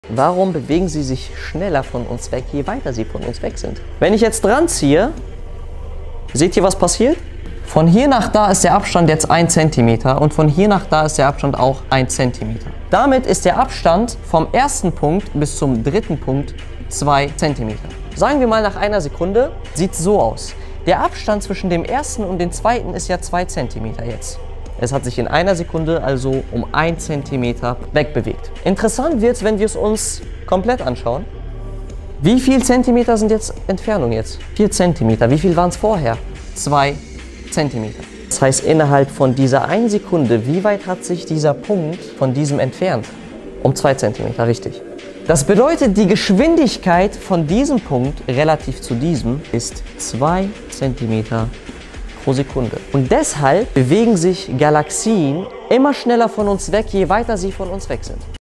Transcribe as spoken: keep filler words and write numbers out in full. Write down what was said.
Warum bewegen sie sich schneller von uns weg, je weiter sie von uns weg sind? Wenn ich jetzt dran ziehe, seht ihr, was passiert? Von hier nach da ist der Abstand jetzt ein Zentimeter und von hier nach da ist der Abstand auch ein Zentimeter. Damit ist der Abstand vom ersten Punkt bis zum dritten Punkt zwei Zentimeter. Sagen wir mal, nach einer Sekunde sieht es so aus. Der Abstand zwischen dem ersten und dem zweiten ist ja zwei Zentimeter jetzt. Es hat sich in einer Sekunde also um ein Zentimeter wegbewegt. Interessant wird es, wenn wir es uns komplett anschauen. Wie viel Zentimeter sind jetzt Entfernung jetzt? vier Zentimeter. Wie viel waren es vorher? zwei Zentimeter. Das heißt, innerhalb von dieser einen Sekunde, wie weit hat sich dieser Punkt von diesem entfernt? Um zwei Zentimeter, richtig. Das bedeutet, die Geschwindigkeit von diesem Punkt relativ zu diesem ist zwei Zentimeter pro Sekunde. Und deshalb bewegen sich Galaxien immer schneller von uns weg, je weiter sie von uns weg sind.